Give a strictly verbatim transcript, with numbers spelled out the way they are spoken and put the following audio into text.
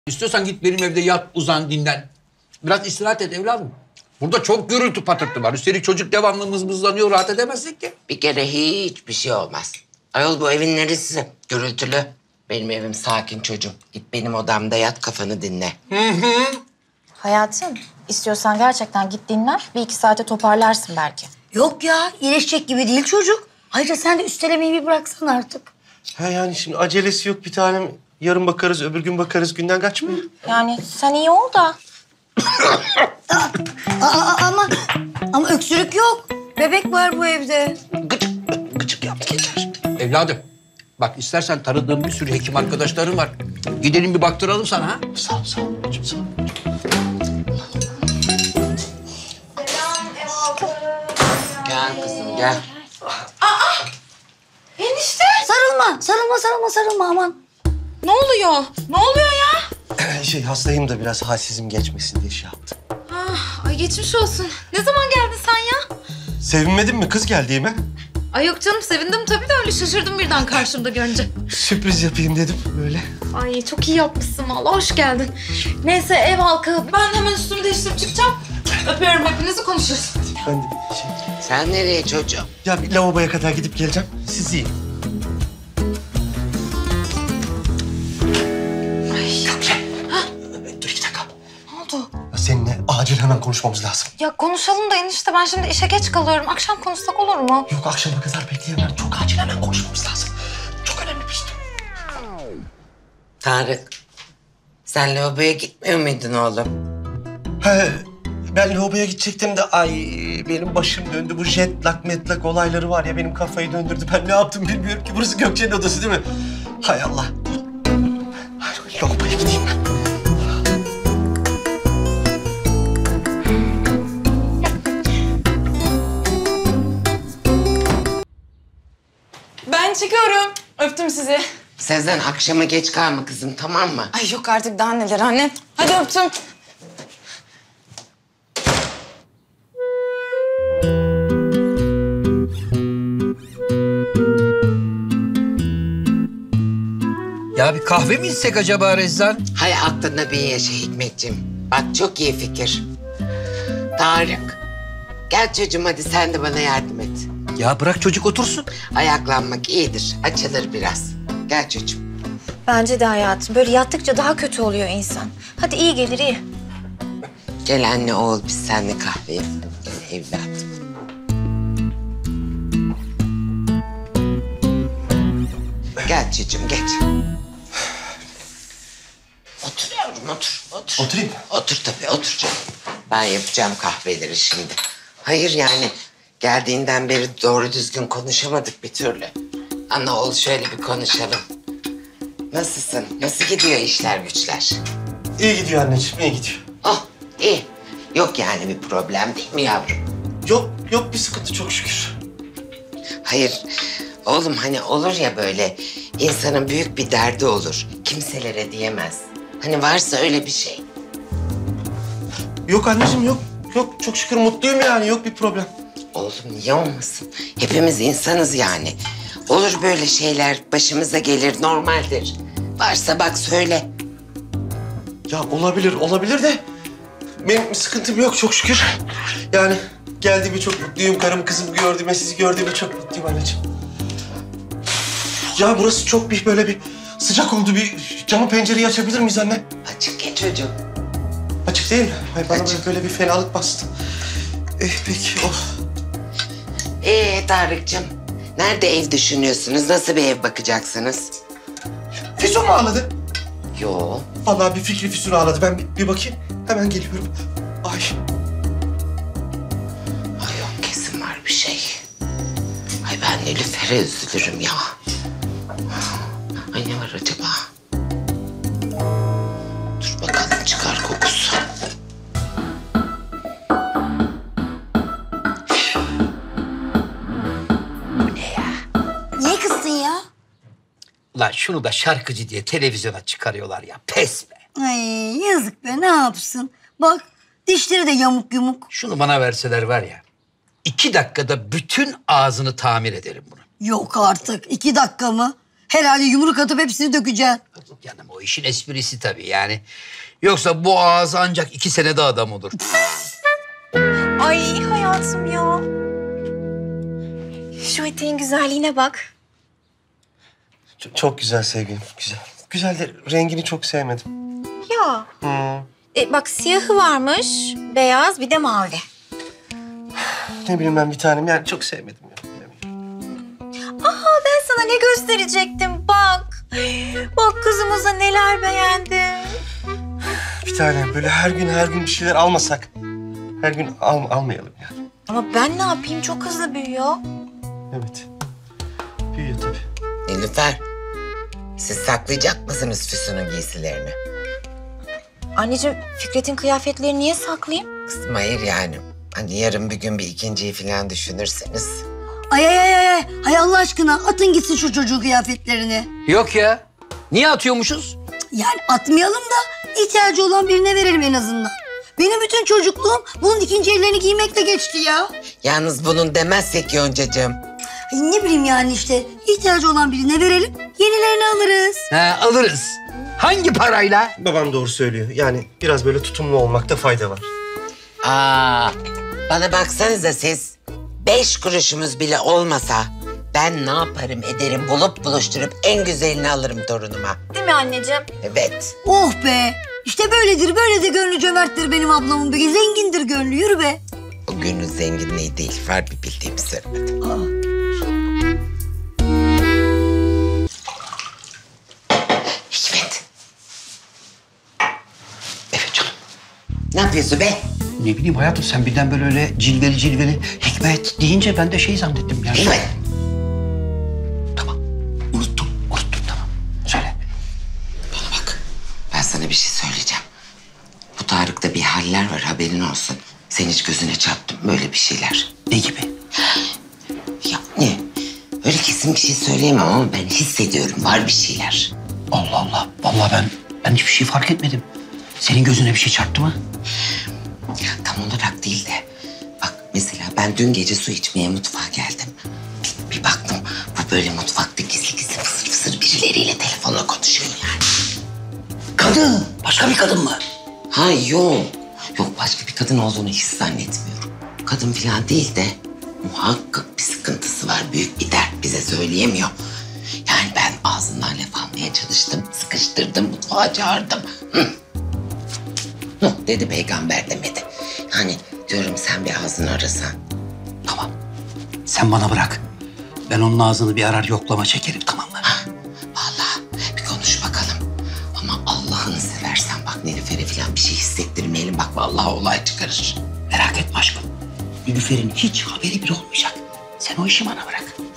İstiyorsan git benim evde yat, uzan, dinlen. Biraz istirahat et evladım. Burada çok gürültü patırtı var. Üstelik çocuk devamlı mızmızlanıyor, rahat edemezsin ki. Bir kere hiçbir şey olmaz. Ayol bu evin neresi? Gürültülü. Benim evim sakin çocuğum. Git benim odamda yat, kafanı dinle. Hı hı. Hayatım, istiyorsan gerçekten git dinler. Bir iki saate toparlarsın belki. Yok ya, iyileşecek gibi değil çocuk. Ayrıca sen de üstelemeyi bir bıraksan artık. Ha yani şimdi acelesi yok bir tanem. Yarın bakarız, öbür gün bakarız. Günden kaçmıyor. Yani sen iyi ol da. Aa, aa, ama ama öksürük yok. Bebek var bu evde. Gıcık, gıcık yap geçer. Evladım, bak istersen tanıdığım bir sürü hekim arkadaşlarım var. Gidelim bir baktıralım sana ha. Sağ ol, sağ ol. Anneciğim, sağ ol. Gel kızım gel. Enişte. Sarılma, sarılma, sarılma, sarılma aman. Ne oluyor? Ne oluyor ya? Şey hastayım da biraz halsizim geçmesin diye şey yaptım. Ah, ay geçmiş olsun. Ne zaman geldin sen ya? Sevinmedin mi kız geldiğime? Ay yok canım, sevindim tabii de öyle şaşırdım birden karşımda görünce. Sürpriz yapayım dedim böyle. Ay çok iyi yapmışsın vallahi, hoş geldin. Neyse ev halkı, ben hemen üstümü değiştirip çıkacağım. Öpüyorum hepinizi, konuşuruz. Ben de şey... Sen nereye çocuğum? Ya bir lavaboya kadar gidip geleceğim. Siz yiyin. Dur iki dakika. Ne oldu? Ya seninle acil hemen konuşmamız lazım. Ya konuşalım da enişte, ben şimdi işe geç kalıyorum. Akşam konuşsak olur mu? Yok akşama kadar bekleyemem. Çok acil hemen konuşmamız lazım. Çok önemli bir iş. Tarık, sen lavaboya gitmiyor muydun oğlum? He, ben lavaboya gidecektim de ay benim başım döndü. Bu jet lag metlak olayları var ya benim kafayı döndürdü. Ben ne yaptım bilmiyorum ki. Burası Gökçe'nin odası değil mi? Hay Allah. Hayır, lavaboya gideyim ben. Ben çıkıyorum. Öptüm sizi. Sezen akşama geç kalma kızım, tamam mı? Ay yok artık, daha neler anne. Hadi öptüm. Ya bir kahve mi içsek acaba Rezzan? Hay aklına bir yaşa Hikmetciğim. Bak çok iyi fikir. Tarık, gel çocuğum hadi sen de bana yardım et. Ya bırak çocuk otursun. Ayaklanmak iyidir, açılır biraz. Gel çocuğum. Bence de hayatım. Böyle yattıkça daha kötü oluyor insan. Hadi iyi gelir iyi. Gel anne oğul biz seninle kahve yapalım. Gel evladım. Gel çocuğum geç. Otur yavrum otur, otur. Oturayım mı? Otur tabii otur canım. Ben yapacağım kahveleri şimdi. Hayır yani geldiğinden beri doğru düzgün konuşamadık bir türlü. Ana oğul şöyle bir konuşalım. Nasılsın? Nasıl gidiyor işler güçler? İyi gidiyor anneciğim, iyi gidiyor. Oh iyi. Yok yani bir problem değil mi yavrum? Yok, yok bir sıkıntı çok şükür. Hayır oğlum hani olur ya böyle insanın büyük bir derdi olur. Kimselere diyemez. Hani varsa öyle bir şey. Yok anneciğim yok. Yok çok şükür mutluyum yani yok bir problem. Oğlum niye olmasın? Hepimiz insanız yani. Olur böyle şeyler başımıza gelir normaldir. Varsa bak söyle. Ya olabilir, olabilir de benim bir sıkıntım yok çok şükür. Yani geldiğime çok mutluyum. Karım kızımı gördüğüme, sizi gördüğüme çok mutluyum anneciğim. Ya burası çok bir böyle bir sıcak oldu. Bir camı pencereyi açabilir miyiz anne? Açık ya çocuğum. Açık değil mi? Ay bana Açık. böyle bir fenalık bastı. Eh peki, oh. Ee Tarık'cığım, nerede ev düşünüyorsunuz? Nasıl bir ev bakacaksınız? Füsun mu ağladı? Yo. Vallahi bir Fikri Füsun ağladı. Ben bir, bir bakayım. Hemen geliyorum. Ay. Ay yok kesin var bir şey. Ay ben Nilüfer'e üzülürüm ya. Ay ne var acaba? Dur bakalım çıkar kokusu. Bu ne ya? Niye kızdın ya? Ulan şunu da şarkıcı diye televizyona çıkarıyorlar ya. Pes be. Ay yazık be, ne yapsın? Bak dişleri de yamuk yumuk. Şunu bana verseler var ya. İki dakikada bütün ağzını tamir ederim bunu. Yok artık, iki dakika mı? Herhalde yumruk atıp hepsini dökeceksin. Canım o işin esprisi tabii yani. Yoksa bu ağız ancak iki senede adam olur. Ay hayatım ya. Şu eteğin güzelliğine bak. Çok, çok güzel sevgilim, güzel. Güzel de rengini çok sevmedim. Ya. Hmm. E, bak siyahı varmış, beyaz bir de mavi. Ne bileyim ben bir tanem yani çok sevmedim ya. Bilemiyorum. Aa ben sana ne gösterecektim bak. Bak kızımıza neler beğendim. Bir tanem böyle her gün her gün bir şeyler almasak. Her gün al, almayalım yani. Ama ben ne yapayım çok hızlı büyüyor. Evet. Büyüyor tabii. Nilüfer, siz saklayacak mısınız Füsun'un giysilerini? Anneciğim Fikret'in kıyafetlerini niye saklayayım? Kızım hayır yani. Hani yarın bir gün bir ikinciyi falan düşünürseniz. Ay ay ay ay. Hay Allah aşkına atın gitsin şu çocuğun kıyafetlerini. Yok ya. Niye atıyormuşuz? Yani atmayalım da ihtiyacı olan birine verelim en azından. Benim bütün çocukluğum bunun ikinci ellerini giymekle geçti ya. Yalnız bunun demezsek Yoncacığım. Ay ne bileyim yani işte ihtiyacı olan birine verelim, yenilerini alırız. Ha, alırız. Hangi parayla? Babam doğru söylüyor. Yani biraz böyle tutumlu olmakta fayda var. Aa, bana baksanıza siz. Beş kuruşumuz bile olmasa ben ne yaparım ederim bulup buluşturup en güzelini alırım torunuma. Değil mi anneciğim? Evet. Oh be. İşte böyledir, böyle de gönlü cömerttir benim ablamın. Bir zengindir gönlü, yürü be. O günün zenginliği değil. Var bir bildiğimi söylemedim. Aa. Hikmet. Evet canım. Ne yapıyorsun be? Ne bileyim hayatım sen birden böyle öyle cilveli cilveli Hikmet deyince ben de şey zannettim yani. Hikmet. Tamam. Unuttum. Unuttum tamam. Söyle. Bana bak. Ben sana bir şey söyleyeceğim. Bu Tarık'ta bir haller var haberin olsun. Sen hiç gözüne çarptın böyle bir şeyler. Ne gibi? Ya ne? Öyle kesin bir şey söyleyemem ama ben hissediyorum var bir şeyler. Allah Allah. Vallahi ben ben hiçbir şey fark etmedim. Senin gözüne bir şey çarptı mı? Tam olarak değil de. Bak mesela ben dün gece su içmeye mutfağa geldim. Bir, bir baktım bu böyle mutfakta gizli gizli fısır fısır birileriyle telefonla konuşuyor yani. Kadın. Başka bir kadın mı? Ha yok. Yok başka bir kadın olduğunu hiç zannetmiyorum. Kadın falan değil de muhakkak bir sıkıntısı var. Büyük bir dert bize söyleyemiyor. Yani ben ağzından laf almaya çalıştım. Sıkıştırdım mutfağa çağırdım. Hı. Nuh dedi peygamber demedi. Yani diyorum sen bir ağzını arasan. Tamam. Sen bana bırak. Ben onun ağzını bir arar yoklama çekerim tamam mı? Ha, vallahi bir konuş bakalım. Ama Allah'ını seversen bak Nilüfer'e falan bir şey hissettirmeyelim. Bak vallahi olay çıkarır. Merak etme aşkım. Nilüfer'in hiç haberi bile olmayacak. Sen o işi bana bırak.